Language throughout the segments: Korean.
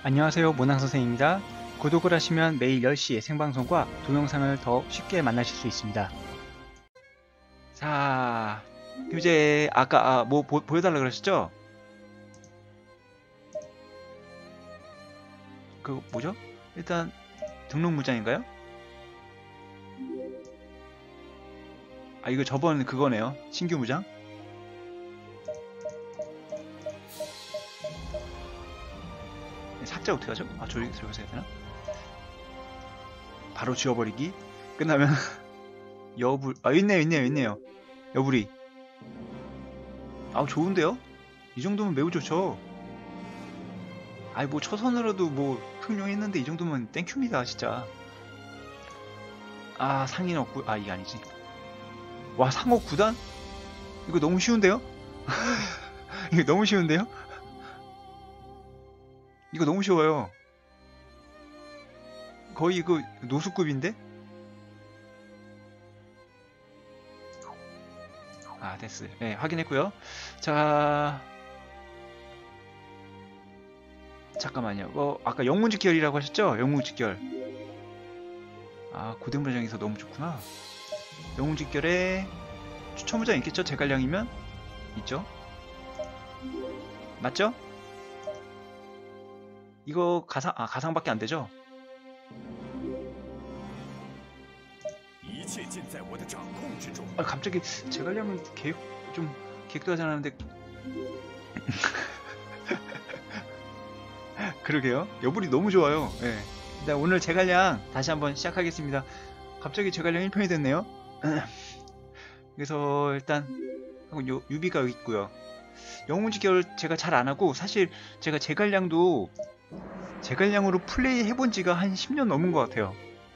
안녕하세요, 모낭 선생입니다. 구독을 하시면 매일 10시에 생방송과 동영상을 더 쉽게 만나실 수 있습니다. 자, 이제 아까 뭐 보여달라 그러셨죠? 그 뭐죠? 일단 등록 무장인가요? 아, 이거 저번 그거네요. 신규 무장. 삭제 어떻게 하죠? 아, 저기 들어가서 해야 되나? 바로 지워버리기. 끝나면 여불. 아, 있네요. 여불이. 아, 좋은데요? 이 정도면 매우 좋죠. 아이, 뭐 초선으로도 뭐 흉룡했는데 이 정도면 땡큐입니다, 진짜. 아, 상인 없고. 아, 이게 아니지. 와, 상호 9단? 이거 너무 쉬운데요? 이거 너무 쉬운데요? 이거 너무 쉬워요. 거의 그 노수급인데? 아, 됐어요. 네, 확인했고요. 자, 잠깐만요. 아까 영웅직결이라고 하셨죠? 영웅직결. 아, 고등부장에서 너무 좋구나. 영웅직결에 추천부장 있겠죠? 제갈량이면? 있죠? 맞죠? 이거 가상밖에 안 되죠? 아, 갑자기 제갈량은 계획도 하지 않았는데. 그러게요. 여불이 너무 좋아요. 예. 일단 오늘 제갈량 다시 한번 시작하겠습니다. 갑자기 제갈량 1편이 됐네요. 그래서 일단 유비가 여기 있고요. 영웅직결 제가 잘 안하고, 사실 제가 제갈량도 제갈량으로 플레이 해본 지가 한 10년 넘은 것 같아요.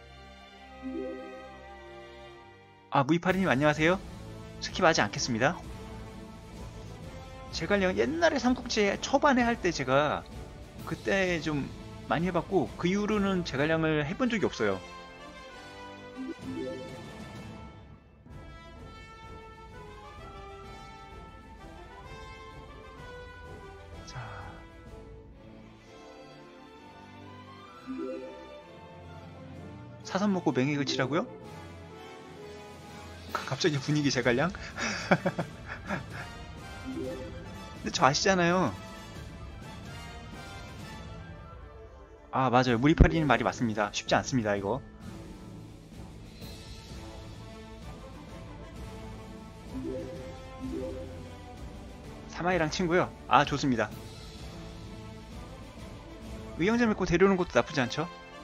아, 무이파리님 안녕하세요. 스킵하지 않겠습니다. 제갈량 옛날에 삼국지 초반에 할 때 제가 그때 좀 많이 해봤고, 그 이후로는 제갈량을 해본 적이 없어요. 자, 사선 먹고 맹액을 치라고요? 갑자기 분위기 제갈량? 근데 저 아시잖아요. 아, 맞아요. 무리파리님 말이 맞습니다. 쉽지 않습니다, 이거. 사마이랑 친구요? 아, 좋습니다. 의형제 맺고 데려오는 것도 나쁘지 않죠?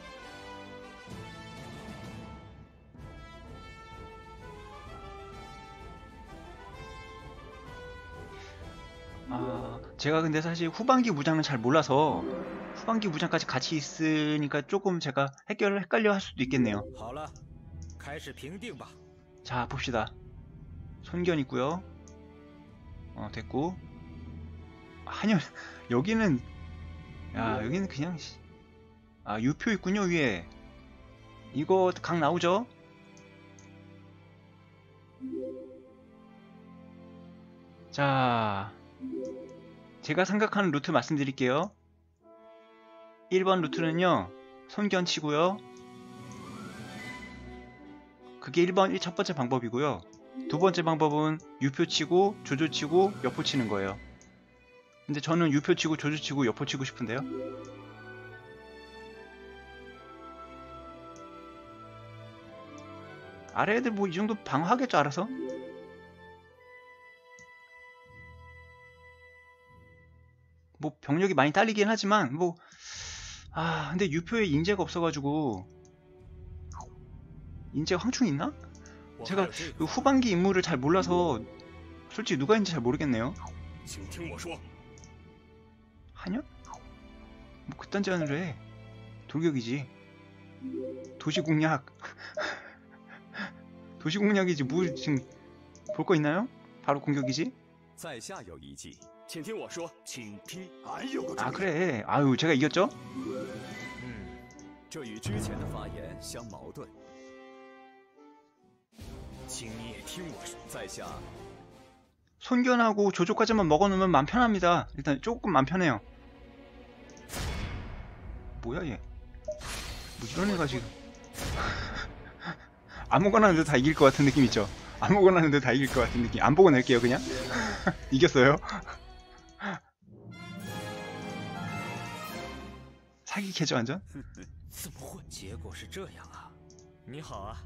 제가 근데 사실 후반기 무장은 잘 몰라서 후반기 무장까지 같이 있으니까 조금 제가 헷갈려 할 수도 있겠네요. 자, 봅시다. 손견 있고요. 됐고. 한열 여기는 여기는 그냥 유표 있군요, 위에. 이거 각 나오죠? 자, 제가 생각하는 루트 말씀드릴게요. 1번 루트는요, 손견 치고요. 그게 1번 첫 번째 방법이고요. 두 번째 방법은 유표 치고 조조 치고 여포 치는 거예요. 근데 저는 유표 치고 조조 치고 여포 치고 싶은데요. 아래 애들 뭐 이 정도 방어하겠죠, 알아서? 뭐 병력이 많이 딸리긴 하지만 근데 유표에 인재가 없어가지고. 인재 황충 있나? 제가 후반기 인물을 잘 몰라서 솔직히 누가 있는지 잘 모르겠네요. 한열? 뭐 그딴 제안을 해. 돌격이지. 도시공략. 도시공략이지. 뭐 지금 볼 거 있나요? 바로 공격이지. 아, 그래. 아유, 제가 이겼죠? 손견하고 조조까지만 먹어놓으면 맘 편합니다. 일단 조금 맘 편해요. 뭐야 얘. 뭐 이런 애가 지금. 아무거나 하는데 다 이길 것 같은 느낌 있죠? 아무거나 하는데 다 이길 것 같은 느낌. 안 보고 낼게요 그냥. 이겼어요. 사기캐죠 완전? 怎么会？结果是这样啊！你好啊，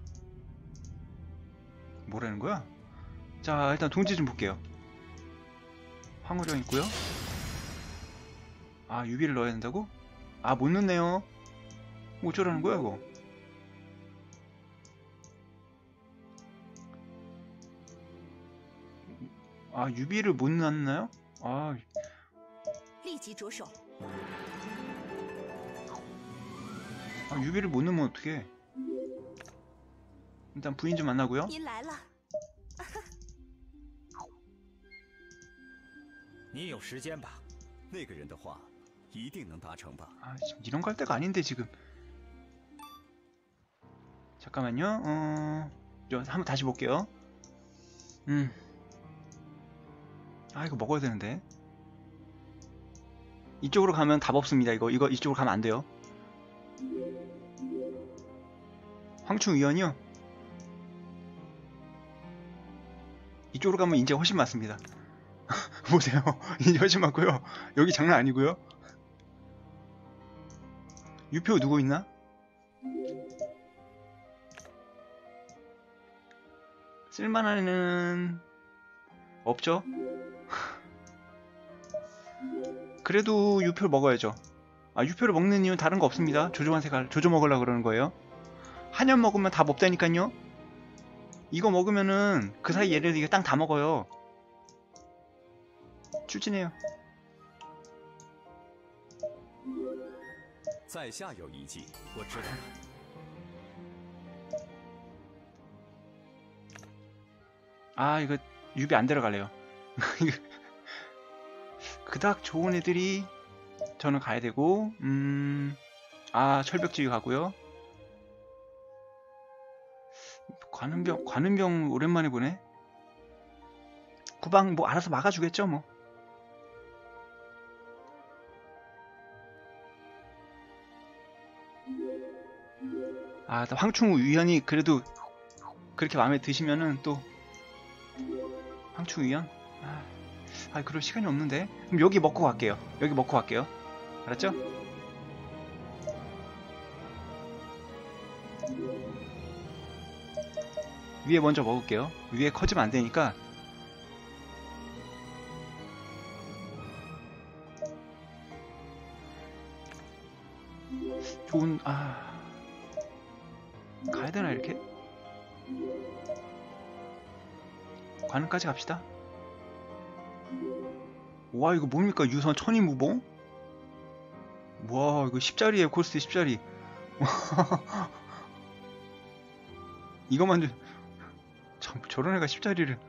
뭐라는 거야? 자 일단 동지 좀 볼게요. 황후령 있고요. 아 유비를 넣어야 된다고? 아 못 넣네요. 뭐 어쩌라는 거야 이거. 아 유비를 못 넣었나요? 아 立即着手。 아, 유비를 못 넣으면 어떡해. 일단 부인 좀 만나고요. 您来了， 你有时间吧？ 那个人的话一定能达成吧？ 아, 지금 이런 거 할 때가 아닌데 지금. 잠깐만요. 저 한번 다시 볼게요. 아 이거 먹어야 되는데. 이쪽으로 가면 답 없습니다. 이거 이쪽으로 가면 안 돼요. 황충위원이요? 이쪽으로 가면 인제 훨씬 많습니다. 보세요. 인제 훨씬 많고요. 여기 장난 아니고요. 유표 누구 있나? 쓸만한 애는 없죠? 그래도 유표를 먹어야죠. 아 유표를 먹는 이유는 다른 거 없습니다. 조조한 색깔 조조 먹으려고 그러는 거예요. 한연 먹으면 답 없다니까요. 이거 먹으면은 그 사이 얘를 이게 땅 다 먹어요. 추진해요. 在下有一计， 我知道了。 아 이거 유비 안 데려갈래요. 그닥 좋은 애들이 저는 가야 되고 아 철벽지휘 가고요. 관음병 오랜만에 보네. 구방 뭐 알아서 막아주겠죠 뭐. 아 황충우 위원이 그래도 그렇게 마음에 드시면은 또 황충우 위원? 아 그럴 시간이 없는데. 그럼 여기 먹고 갈게요. 여기 먹고 갈게요. 알았죠? 위에 먼저 먹을게요. 위에 커지면 안 되니까. 좋은 가야 되나 이렇게? 관음까지 갑시다. 와 이거 뭡니까? 유선 천인무봉? 와 이거 10짜리에요. 코스트 10짜리. 이거만 참 저런 애가 10짜리를.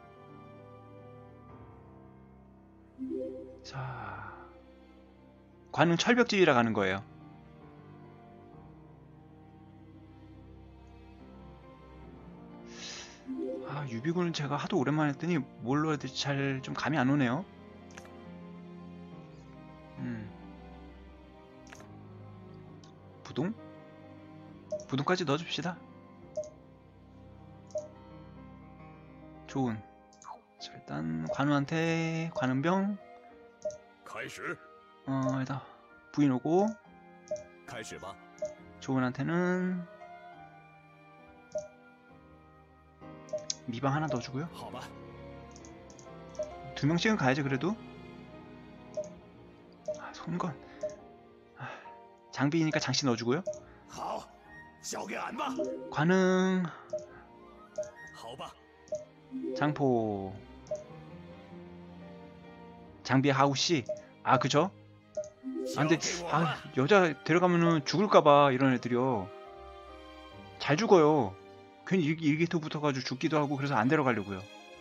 자 관은 철벽지휘라 가는 거예요. 아 유비군은 제가 하도 오랜만에 했더니 뭘로 해야 될지 잘 좀 감이 안 오네요. 부동? 부동까지 넣어줍시다. 좋은. 자, 일단 관우한테 관음병. 开始， 일단 부인 오고 开始吧。 좋은한테는 미방 하나 넣어주고요. 好吧， 2명씩은 가야지 그래도. 손건. 장비니까 장씨 넣어주고요. 好，交给俺吧。 관응 好吧， 장포 장비 하우씨. 아 그죠? 근데 여자 데려가면은 죽을까봐 이런 애들이요. 잘 죽어요. 괜히 일기토 붙어가지고 죽기도 하고. 그래서 안 데려가려고요.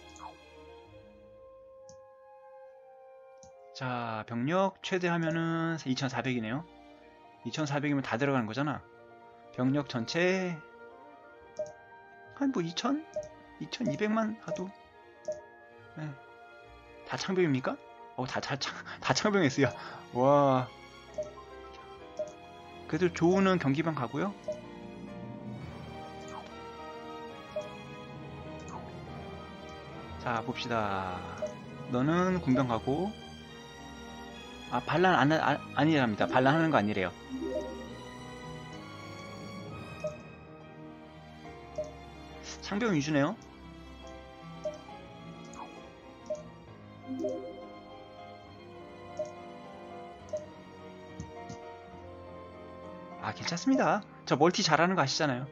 자 병력 최대 하면은 2400이네요 2400이면 다 들어가는 거잖아. 병력 전체 한 뭐 2000? 2200만 하도. 네. 다 창병입니까? 다 창병했어요. 와 그래도 조우는 경기만 가고요. 자 봅시다. 너는 군병 가고. 아 반란 아니랍니다. 반란하는 거 아니래요. 상병 위주네요. 아 괜찮습니다. 저 멀티 잘하는 거 아시잖아요.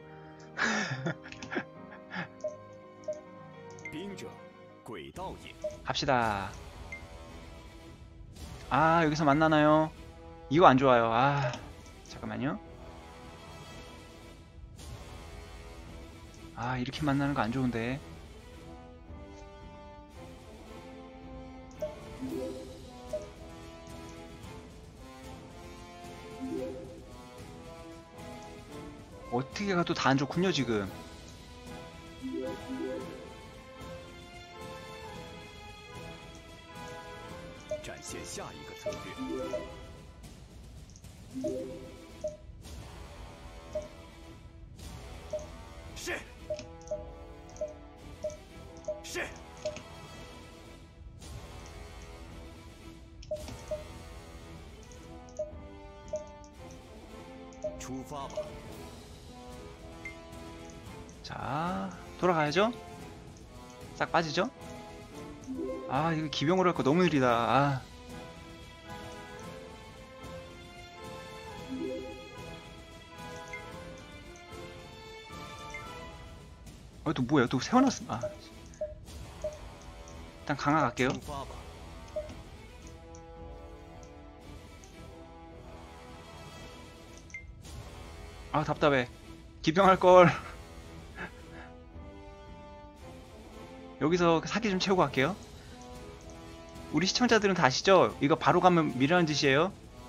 兵者，诡道也。 갑시다. 아 여기서 만나나요? 이거 안 좋아요. 아 잠깐만요. 아 이렇게 만나는 거 안 좋은데. 어떻게 가도 다 안 좋군요 지금. 展现下一个策略。是。是。出发吧。 자 돌아가야죠. 싹 빠지죠. 아 이거 기병으로 할 거 너무 느리다. 아. 또 뭐야 또 세워놨어. 아. 일단 강화 갈게요. 出发吧。 아 답답해. 기병할 걸. 여기서 사기 좀 채우고 갈게요. 우리 시청자들은 다 아시죠? 이거 바로 가면 미라는 짓이에요.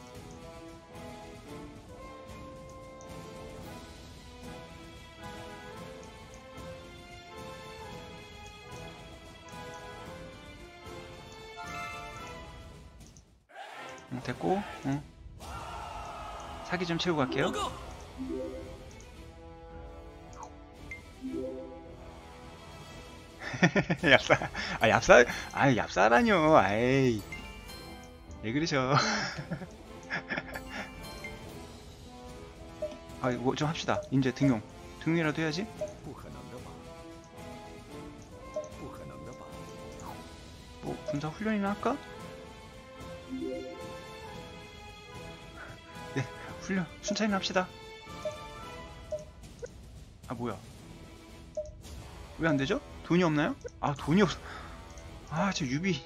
됐고, 사기 좀 채우고 갈게요. 报告。 얍살, 아 얍살, 아 얍살하뇨, 아이, 왜 그러셔? 아 이거 좀 합시다. 이제 등용이라도 해야지. 不可能的吧？不可能的吧？ 뭐 군사 훈련이나 할까? 네, 훈련 순차이나 합시다. 아 뭐야? 왜 안 되죠? 돈이 없나요? 아 돈이 없어. 아 저 유비.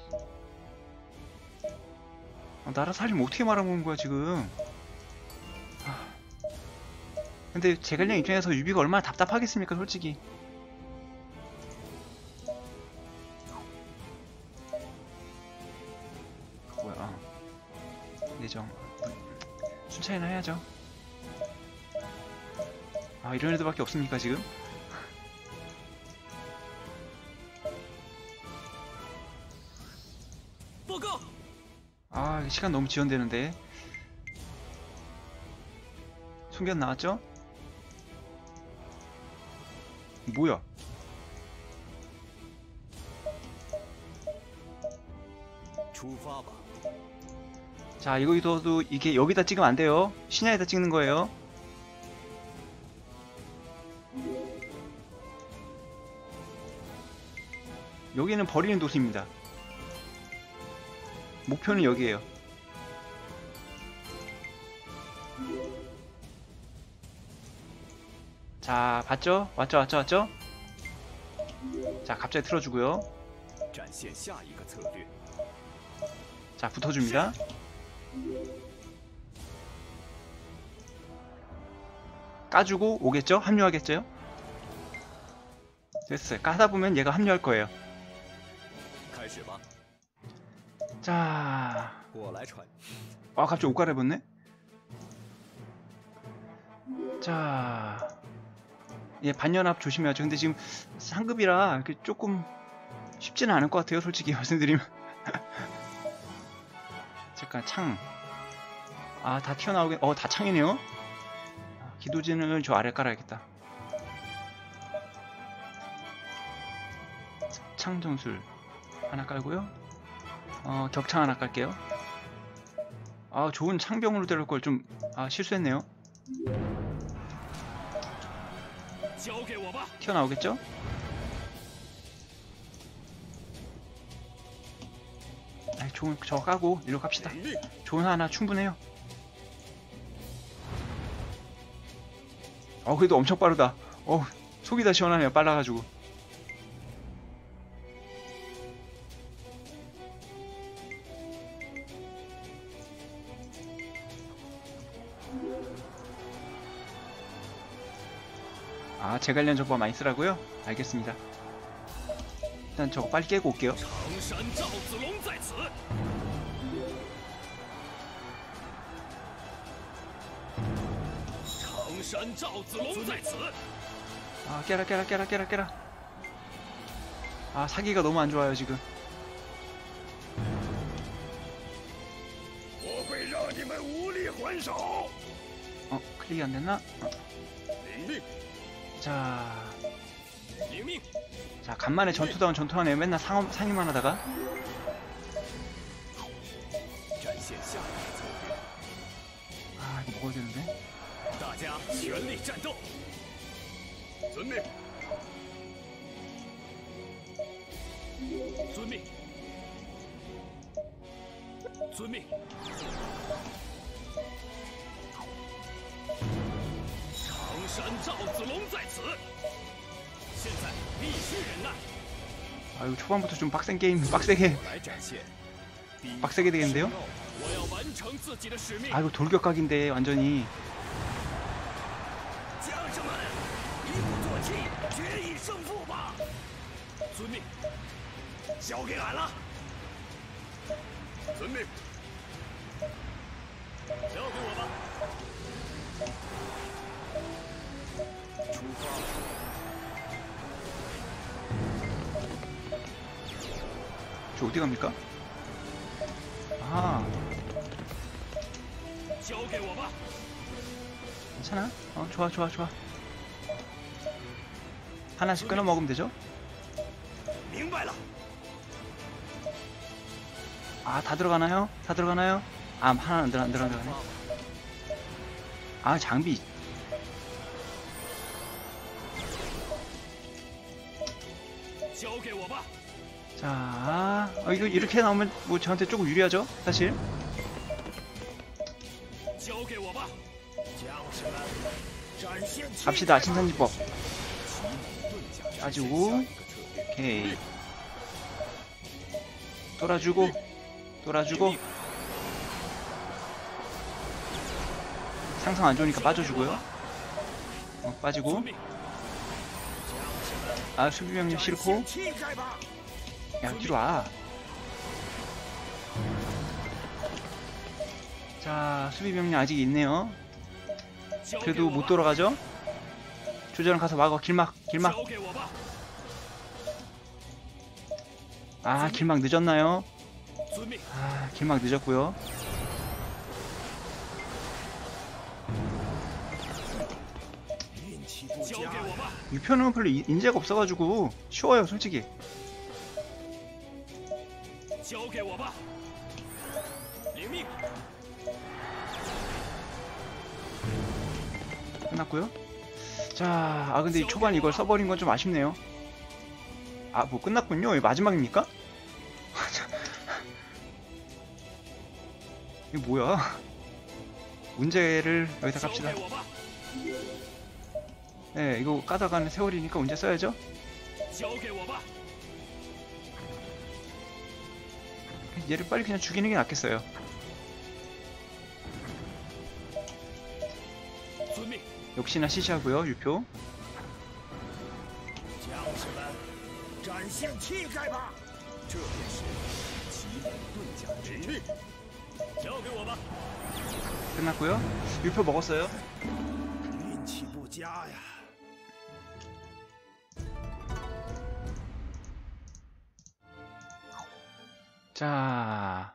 아, 나라 살림 어떻게 말아먹는 거야 지금? 아. 근데 제갈량 입장에서 유비가 얼마나 답답하겠습니까 솔직히. 뭐야? 예정. 순차이나 해야죠. 아 이런 애들밖에 없습니까 지금? 아 시간 너무 지연되는데. 순견 나왔죠? 뭐야? 자 이거도 이게 여기다 찍으면 안 돼요. 신야에다 찍는 거예요. 여기는 버리는 도시입니다. 목표는 여기에요. 자 봤죠? 왔죠? 자 갑자기 틀어주고요. 자 붙어줍니다. 까주고 오겠죠? 합류하겠죠? 됐어요. 까다보면 얘가 합류할 거예요. 자, 아 갑자기 옷 갈아입었네? 자, 얘 반연합 조심해야죠. 근데 지금 상급이라 이렇게 조금 쉽지는 않을 것 같아요 솔직히 말씀드리면. 잠깐 창. 아 다 튀어나오게. 다 창이네요. 기도진을 저 아래 깔아야겠다. 창전술 하나 깔고요. 격창 하나 깔게요. 아, 좋은 창병으로 데려올 걸 좀 실수했네요. 튀어나오겠죠? 좋은 저거 까고 일로 갑시다. 좋은 하나 충분해요. 그래도 엄청 빠르다. 속이 다 시원하네요. 빨라가지고. 제갈련 저거 많이 쓰라고요? 알겠습니다. 일단 저거 빨리 깨고 올게요. 깨라. 사기가 너무 안 좋아요 지금. 클릭이 안 됐나? 자, 간만에 전투다운 전투하네요. 맨날 상임만 하다가. 이거 먹어야 되는데. 이거 초반부터 좀 빡센 게임, 빡세게 되겠는데요? 이거 돌격각인데 완전히. 저 어디 갑니까? 괜찮아? 좋아. 하나씩 끊어 먹으면 되죠? 다 들어가나요? 하나 안 들어가네. 장비. 자, 이거 이렇게 나오면 뭐 저한테 조금 유리하죠? 사실. 갑시다. 신선지법 가지고. 오케이. 돌아주고 상성 안 좋으니까 빠져주고요. 빠지고. 수비병력 싫고. 뒤로 와. 자, 수비병력 아직 있네요. 그래도 못 돌아가죠? 조절은 가서 막어. 길막. 길막 늦었나요? 길막 늦었고요. 유표는 별로 인재가 없어가지고 쉬워요 솔직히. 끝났고요. 자, 근데 초반 이걸 써버린 건 좀 아쉽네요. 뭐 끝났군요. 이거 마지막입니까? 이거 뭐야? 운제를 여기다 갑시다. 네, 이거 까다가는 세월이니까 운제 써야죠. 얘를 빨리 그냥 죽이는 게 낫겠어요. 역시나 시시하고요. 유표. 끝났고요. 유표 먹었어요. 자,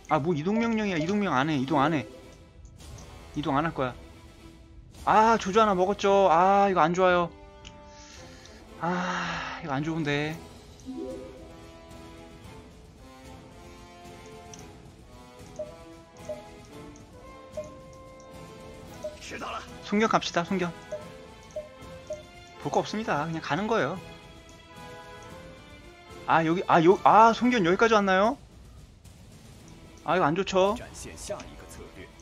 아, 뭐 이동 명령이야. 이동 명령 안 해. 이동 안 해. 이동 안 할 거야. 아, 조조 하나 먹었죠. 아, 이거 안 좋아요. 아, 이거 안 좋은데. 송견 갑시다. 송견. 볼 거 없습니다. 그냥 가는 거예요. 아, 여기 송견 여기까지 왔나요? 아, 이거 안 좋죠. 展现下一个策略。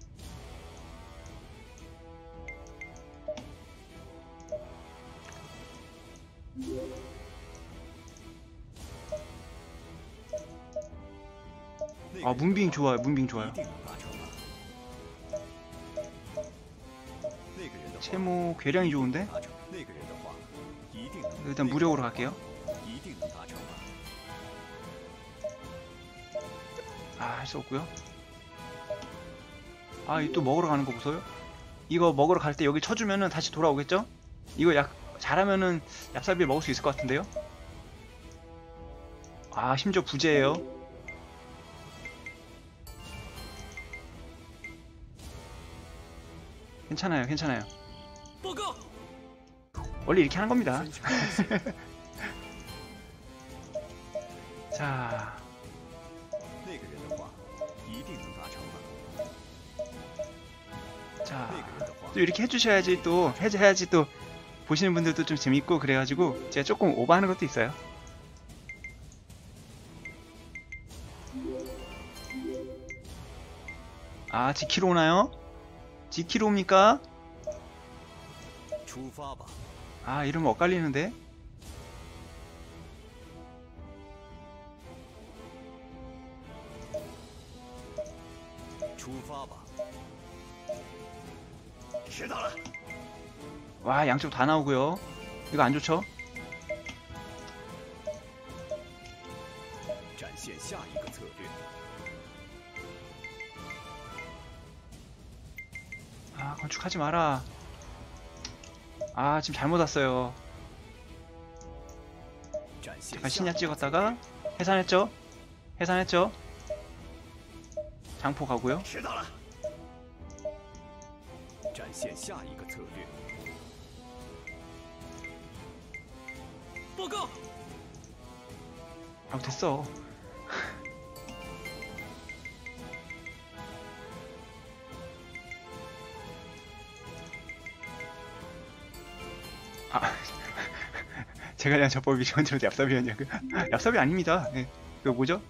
아, 문빙 좋아요. 문빙 좋아요. 一定能达成吧？那个人的话 채모 괴량이 좋은데? 达成，那个人的话一定能。 일단 무력으로 갈게요. 一定能达成吧？ 아, 할 수 없고요. 아, 이 또 먹으러 가는 거 보세요. 이거 먹으러 갈 때 여기 쳐주면은 다시 돌아오겠죠? 이거 잘하면은 얍삽비를 먹을 수 있을 것 같은데요? 아, 심지어 부재예요. 괜찮아요, 괜찮아요. 报告， 원래 이렇게 하는 겁니다. 分成一些 자, 那个人的话一定能达成吧？ 자, 那个人的话 또 이렇게 해주셔야지 또 해야지 또 보시는 분들도 좀 재밌고 그래가지고 제가 조금 오버하는 것도 있어요. 아, 지키러 오나요? 지키러 옵니까? 出发吧。 아, 이러면 엇갈리는데? 와, 양쪽 다 나오고요. 이거 안 좋죠? 展现下一个策略。 아, 건축하지 마라. 아, 지금 잘못 왔어요. 展现 잠깐 下 신야 一个策 찍었다가 略 해산했죠? 해산했죠? 장포 가고요. 展现下一个策略。 报告， 아, 됐어. 아, 제가 그냥 저법이 전체로 얍삽이었냐고. 얍삽이 아닙니다. 네. 그 뭐죠?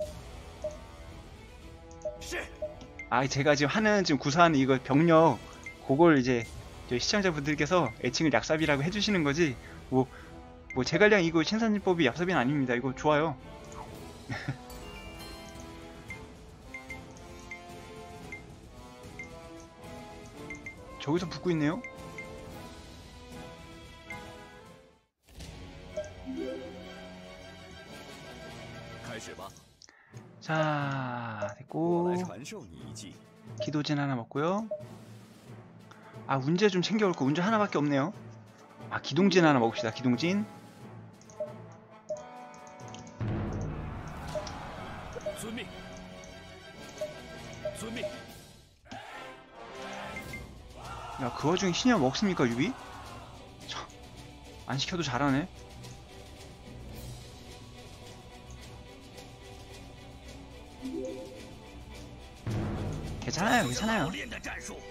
是。 아, 제가 지금 하는 지금 구사하는 이거 병력 그걸 이제 저희 시청자분들께서 애칭을 얍삽이라고 해주시는 거지. 뭐 제갈량 이거 신산진법이 얍삽이는 아닙니다. 이거 좋아요. 저기서 붙고 있네요. 자, 我 됐고 来传授你一计。 기도진 하나 먹고요. 아, 운제 좀 챙겨올 거. 운제 하나밖에 없네요. 아, 기동진 하나 먹읍시다. 기동진. 遵命，遵命。 야, 그 와중에 신야 먹습니까, 유비? 참, 안 시켜도 잘하네. 괜찮아요, 괜찮아요. 练的战术，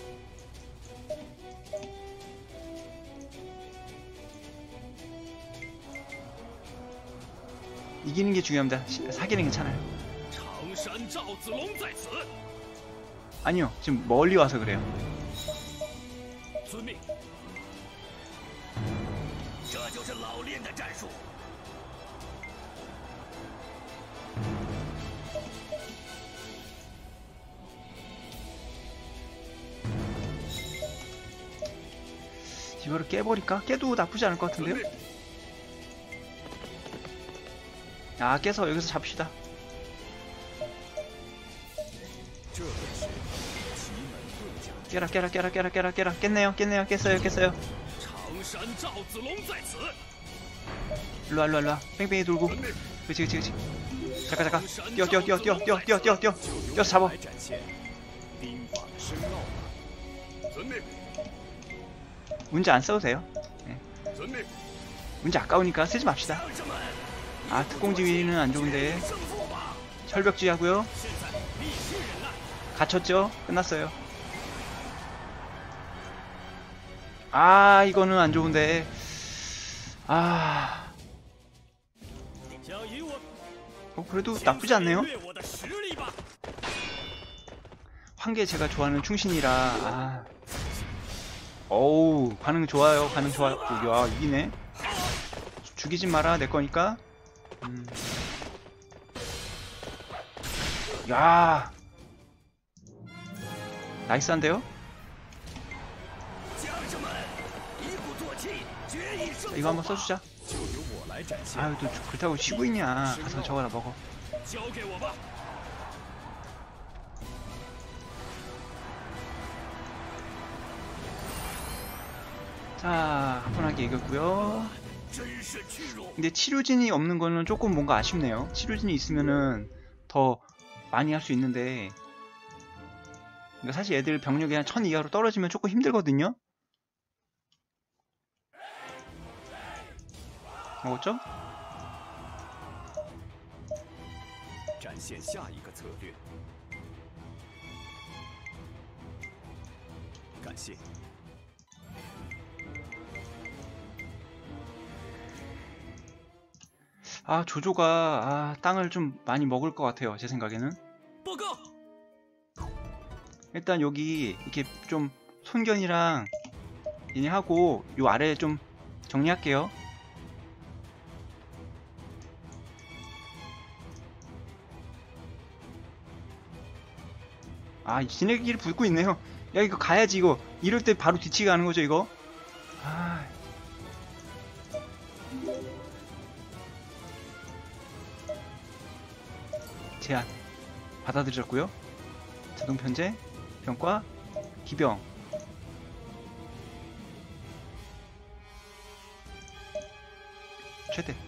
이기는 게 중요합니다. 사기는 괜찮아요. 常山赵子龙在此， 아니요, 지금 멀리 와서 그래요. 遵命。这就是老练的战术。 이거를 깨버릴까? 깨도 나쁘지 않을 것 같은데요? 아, 깨서 여기서 잡시다. 这本是奇门遁甲。 깨라, 깨라, 깨라, 깨라, 깨라, 깨라. 깼네요, 깼네요, 깼어요, 깼어요. 常山赵子龙在此， 일로와, 일로와, 일로와. 뺑뺑이 돌고. 그치, 그치, 그치. 잠깐. 뛰어. 뛰어서 잡아. 来展现兵法的深奥吧。遵命， 문제 안 써도 돼요. 遵命。 문제 아까우니까 쓰지 맙시다. 아, 특공지휘는 안 좋은데. 철벽지 하고요. 갇혔죠? 끝났어요. 아, 이거는 안 좋은데. 아. 그래도 나쁘지 않네요. 환계 제가 좋아하는 충신이라. 아. 어우, 반응 좋아요. 야, 이기네. 죽이지 마라, 내 거니까. 야. 나이스한데요? 자, 이거 한번 써주자. 아유, 또 그렇다고 쉬고 있냐. 가서 저거나 먹어. 자, 한번하게 이겼고요. 근데 치료진이 없는 거는 조금 뭔가 아쉽네요. 치료진이 있으면은 더 많이 할 수 있는데, 그러니까 사실 애들 병력이 한 1000 이하로 떨어지면 조금 힘들거든요. 먹었죠? 展现下一个策略。感谢。 아, 조조가 땅을 좀 많이 먹을 것 같아요. 제 생각에는. 일단 여기 이렇게 좀 손견이랑 얘네 하고 요 아래 좀 정리할게요. 아, 지네끼리 붙고 있네요. 야, 이거 가야지. 이거 이럴 때 바로 뒤치기 가는 거죠, 이거. 아. 제안 받아들였고요. 자동 편제, 병과, 기병. 최대.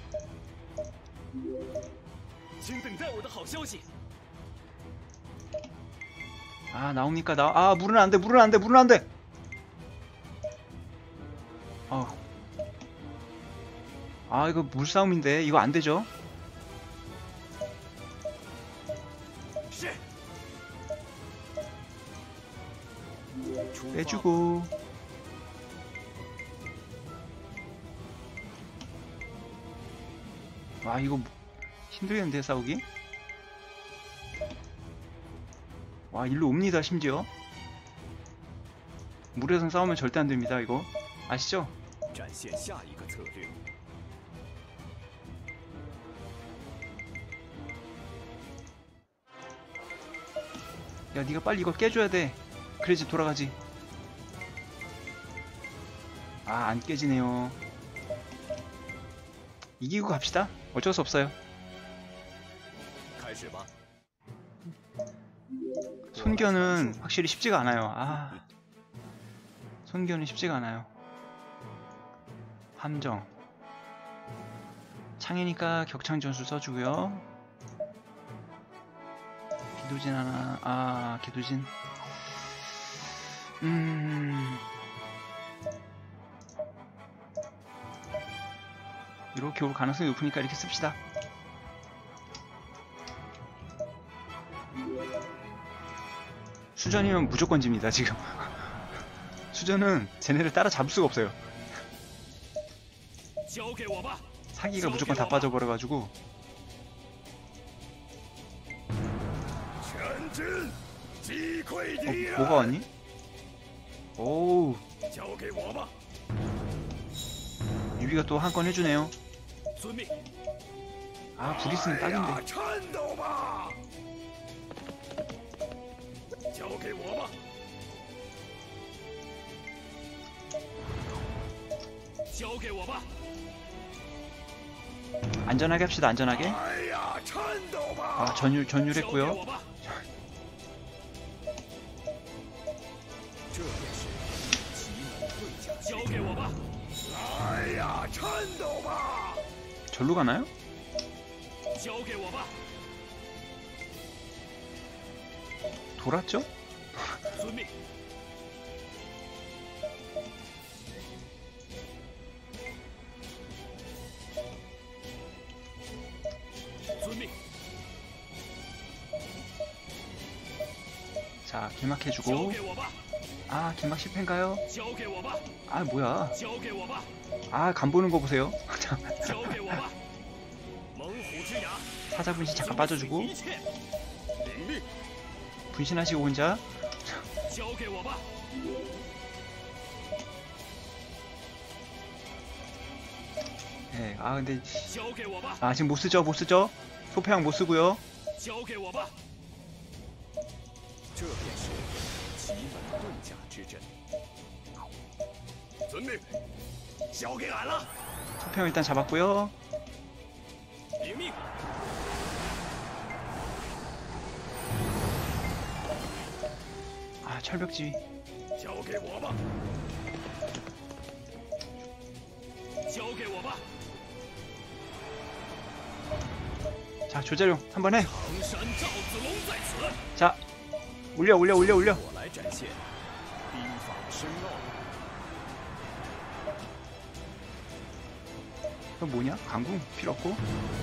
아, 나옵니까? 아, 물은 안 돼. 아, 이거 물싸움인데 이거 안 되죠? 빼주고. 와, 이거 힘들겠는데 싸우기? 와, 일로 옵니다. 심지어 물에선 싸우면 절대 안 됩니다. 이거 아시죠? 展现下一个策略。 야, 네가 빨리 이걸 깨줘야 돼. 그래야지 돌아가지. 아, 안 깨지네요. 이기고 갑시다. 어쩔 수 없어요. 손견은 확실히 쉽지가 않아요. 아, 손견은 쉽지가 않아요. 함정. 창이니까 격창전술 써주고요. 기도진 하나. 아, 기도진. 이렇게 올 가능성이 높으니까 이렇게 씁시다. 수전이면 무조건 집니다. 지금 수전은 쟤네를 따라잡을 수가 없어요. 사기가 무조건 다 빠져버려가지고. 뭐가 왔니? 오우, 유비가 또 한 건 해주네요. 아, 브리스는 딱인데. 안전하게 합시다. 안전하게. 아, 전율했고요. 절로 가나요? 돌았죠? 遵命。遵命。 자, 길막 交 해주고. 给我吧， 아, 길막 실패인가요? 交给我吧， 아, 뭐야. 交给我吧， 아, 간 보는 거 보세요. 交给我吧。猛虎之牙， 사자 분신 잠깐 遵 빠져주고. 一切。领命， 분신하시고 혼자. 交给我吧。 네, 아, 근데. 交给我吧， 아, 지금 못 쓰죠? 못 쓰죠? 소패왕 못 쓰고요. 交给我吧。 这便是奇门遁甲之阵。遵命，交给俺了。 소패왕 일단 잡았고요. 领命， 아, 철벽지휘. 交给我吧。 交给我吧。 자, 조자룡 한번 해. 常山赵子龙在此， 자, 올려. 我来展现兵法深奥。 그럼 뭐냐? 강궁 필요 없고.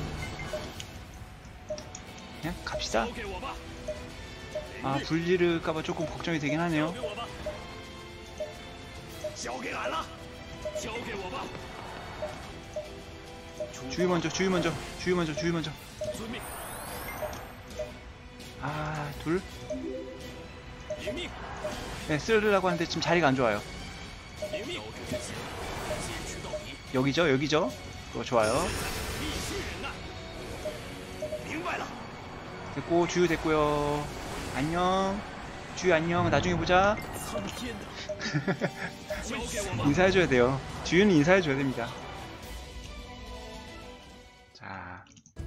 그냥 갑시다. 交给我吧， 아, 불리를까봐 조금 걱정이 되긴 交 하네요. 给我吧， 交给俺了。 交给我吧。 주의 먼저. 遵命， 아, 둘. 领命， 네, 쓰려고 하는데 지금 자리가 안 좋아요. 领命，坚持到底， 여기죠? 그거 좋아요. 必须忍耐。 明白了。 됐고, 주유 됐고요. 안녕. 주유 안녕. 나중에 보자. 苍天的，交给我吧， 인사해줘야 돼요. 주유는 인사해줘야 됩니다. 자,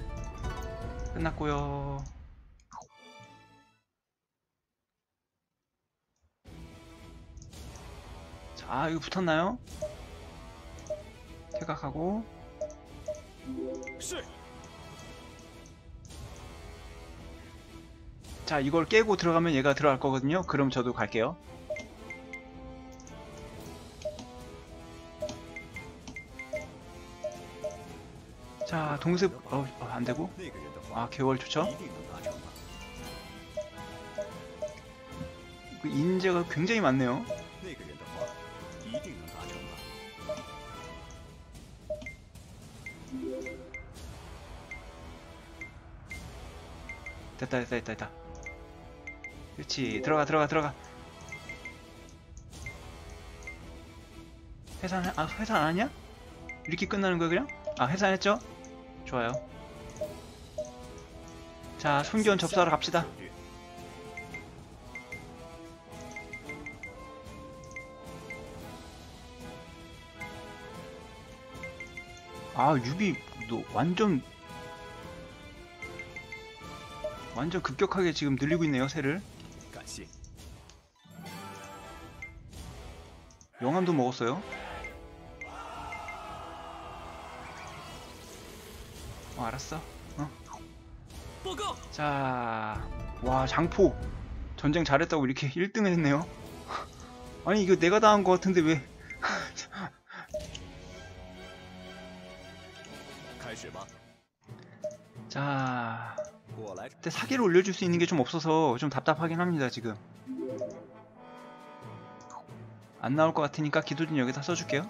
끝났고요. 자, 이거 붙었나요? 퇴각하고. 是。 자, 이걸 깨고 들어가면 얘가 들어갈 거거든요. 그럼 저도 갈게요. 자, 동습. 안 되고. 那个人的话 아, 개월 좋죠? 一定能达成吧？ 그 인재가 굉장히 많네요. 那个人的话一定能达成吧？ 됐다. 그렇지. 들어가. 해산 안 하냐? 이렇게 끝나는 거야 그냥? 아, 해산했죠? 좋아요. 자, 손견 접수하러 갑시다. 아, 유비 너 완전 급격하게 지금 늘리고 있네요, 새를. 感谢。 영암도 먹었어요. 알았어. 报告， 자, 와, 장포. 전쟁 잘했다고 이렇게 1등을 했네요. 아니, 이거 내가 당한 거 같은데 왜. 开始吧。 자, 我来。 근데 사기를 올려줄 수 있는 게 좀 없어서 좀 답답하긴 합니다, 지금. 안 나올 것 같으니까 기도진 여기다 써줄게요.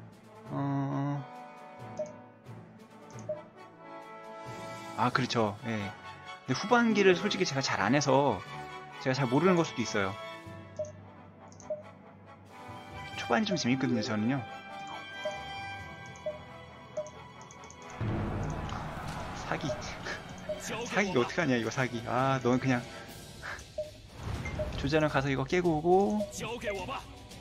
아, 그렇죠. 예. 근데 후반기를 솔직히 제가 잘 안 해서 제가 잘 모르는 걸 수도 있어요. 초반이 좀 재밌거든요, 저는요. 사기. 交给 사기가 我吧， 어떡하냐, 이거 사기. 아, 너는 그냥. 조자는 가서 이거 깨고 오고. 交给我吧，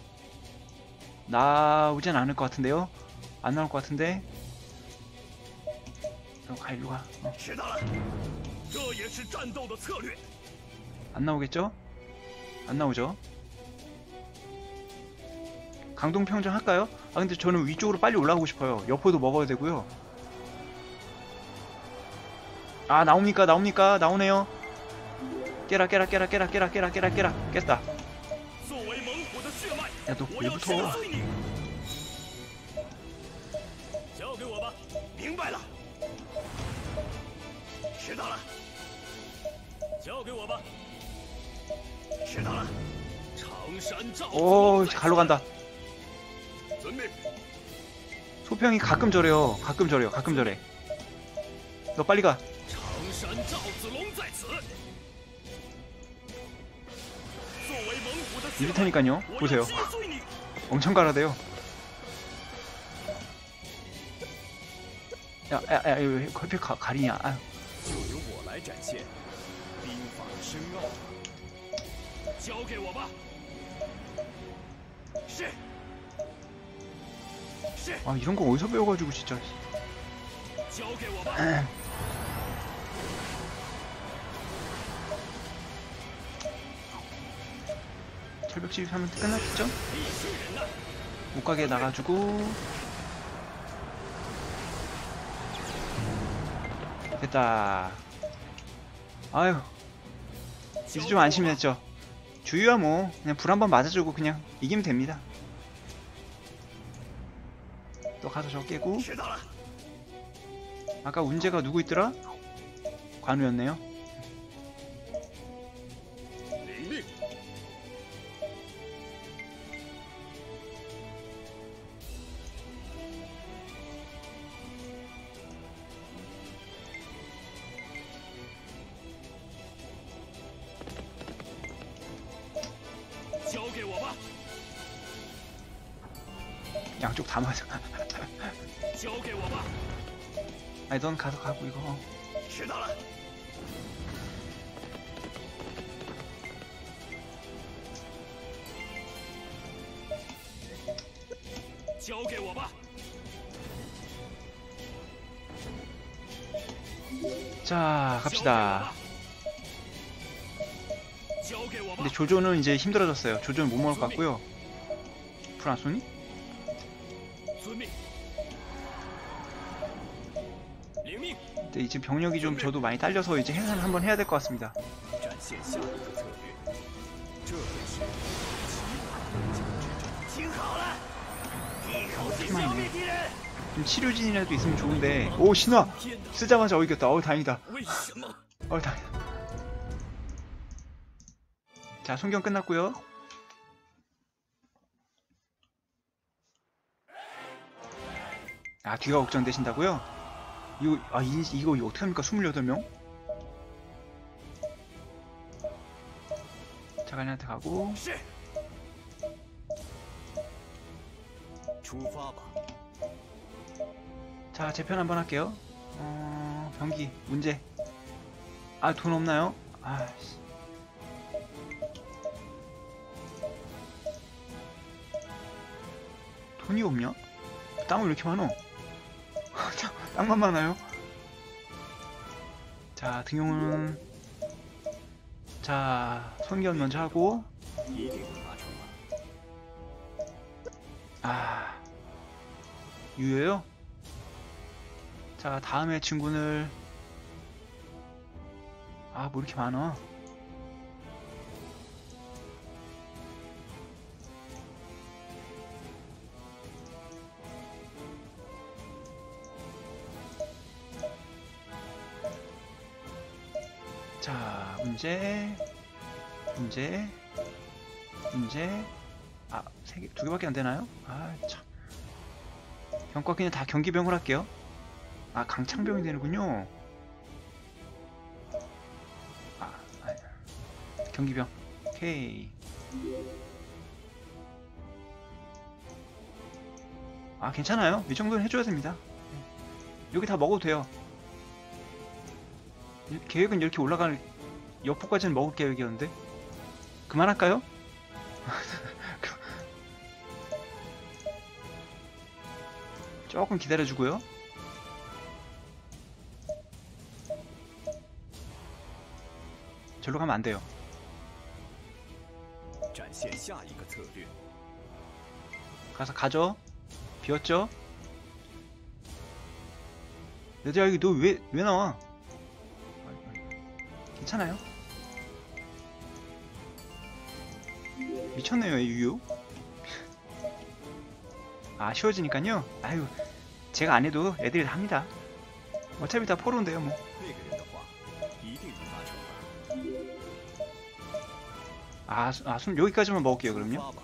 나오진 않을 것 같은데요? 안 나올 것 같은데? 일로 가. 知道了，这也是战斗的策略。 안 나오겠죠? 안 나오죠? 강동평정 할까요? 아, 근데 저는 위쪽으로 빨리 올라가고 싶어요. 여포도 먹어야 되고요. 아, 나옵니까? 나오네요. 깨라 깨라 깨라 깨라 깨라 깨라 깨라 깨라 깼다. 作为猛虎的血脉， 야 너 我 왜 要 붙어? 震碎你！交给我吧。明白了。知道了。交给我吧。知道了。长山赵子 오 龙在 갈로 간다. 遵命。 소평이 가끔 저래요. 가끔 저래요. 가끔 저래. 너 빨리 가. 长山赵子龙在此。作为猛虎的血脉， 이렇다니까요. 我要 보세요. 击碎你！ 엄청 갈아대요. 야야야 왜 커피 가리냐. 아유. 就由我来展现兵法的深奥。 交给我吧。是。是。 아 이런 거 어디서 배워가지고 진짜. 交给我吧。 철벽 73은 끝났겠죠? 必须忍耐。 못 가게 나가주고. 됐다. 아유 이제 좀 안심했죠. 주유야 뭐 그냥 불 한번 맞아주고 그냥 이기면 됩니다. 또 가서 저 깨고. 知道了。 아까 운재가 누구 있더라? 관우였네요. 领命。 交给我吧。 양쪽 다 맞아. 交给我吧。 아니 넌 가서 가고 이거. 知道了。交给我吧。 자 갑시다. 交给我吧。 근데 조조는 이제 힘들어졌어요. 조조는 못 먹을 것 같고요. 불 안 쏘니? 遵命。领命。 근데 이제 병력이 좀 저도 많이 딸려서 이제 해산 한번 해야 될 것 같습니다. 展现下一个策略，这便是齐武将之战。 听好了，一口气 피만 消 있네. 灭敌人。 좀 치료진이라도 있으면 좋은데. 오 신화! 天哪， 쓰자마자 이겼다. 어우 다행이다. 为什么？ 어우 다행이다. 자 손경 끝났고요. 아 뒤가 걱정되신다고요? 이거 이거 어떡합니까? 28명? 자간이한테 가고. 是。 出发吧！ 자 재편 한번 할게요. 병기 문제. 아 돈 없나요? 아씨. 돈이 없냐? 땅을 왜 이렇게 많어? 땅만 많아요? 자 등용은 자 손견 먼저 하고. 一定能达成吧？ 아 유효요? 자 다음에 친구는 아 뭐 이렇게 많아. 자 문제 아 두 개밖에 안 되나요? 아 참. 병과 그냥 다 경기병을 할게요. 아 강창병이 되는군요. 경기병. 오케이. 아 괜찮아요. 이 정도는 해줘야 됩니다. 여기 다 먹어도 돼요. 계획은 이렇게 올라갈 여포까지는 먹을 계획이었는데 그만할까요? 조금 기다려주고요. 절로 가면 안 돼요. 展现下一个策略。 가서 가죠. 비었죠? 얘들아 여기 너 왜 나와? 괜찮아요. 미쳤네요, 이 유유. 아, 쉬워지니까요. 아유, 제가 안 해도 애들이 다 합니다. 어차피 다 포로인데요, 뭐. 那个人的话一定能达成的。 숨 여기까지만 먹을게요, 그럼요. 发吧。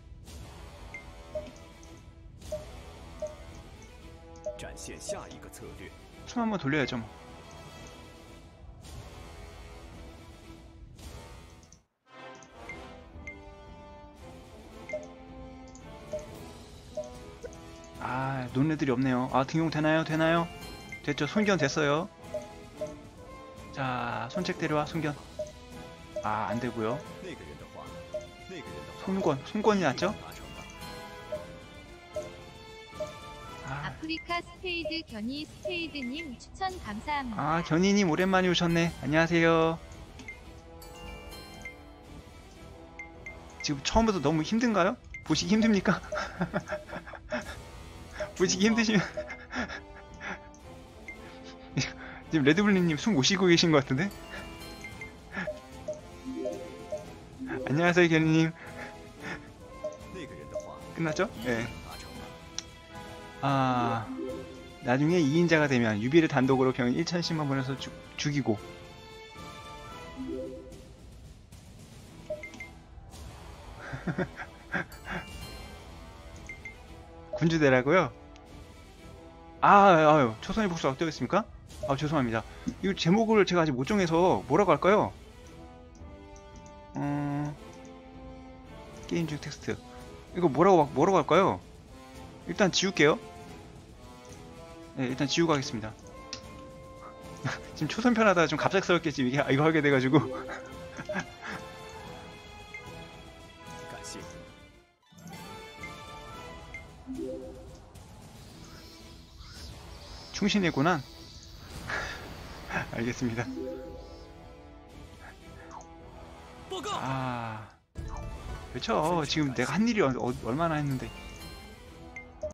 展现下一个策略。 숨 한번 돌려야죠, 뭐. 논애들이 없네요. 등용 되나요? 되나요? 됐죠. 손견 됐어요. 자, 손책 데려와, 손견. 안 되고요. 那个人的话，那个人的话 손권이 一定 낫죠? 能达成的。 아프리카 스페이드 견이 스페이드님 추천 감사합니다. 견이님 오랜만에 오셨네. 안녕하세요. 지금 처음부터 너무 힘든가요? 보시기 힘듭니까? 보시기 힘드시면 지금 레드블리님 숨 못 쉬고 계신 것 같은데? 안녕하세요, 견이님. 那个人的话 끝났죠? 一定 네. 能达成的。 나중에 2인자가 되면 유비를 단독으로 병 1000씩만 보내서 죽이고 군주대라고요? 아유, 초선의 복수가 어떻겠습니까? 죄송합니다. 이 제목을 제가 아직 못 정해서 뭐라고 할까요? 게임 중 텍스트. 이거 뭐라고 할까요? 일단 지울게요. 네, 일단 지우고 하겠습니다. 지금 초선 편하다가 좀 갑작스럽게 지금 이거 하게 돼가지고. 感谢。 충신의 고난? 알겠습니다. 报告。 그렇죠. 지금 내가 한 일이 얼마나 했는데.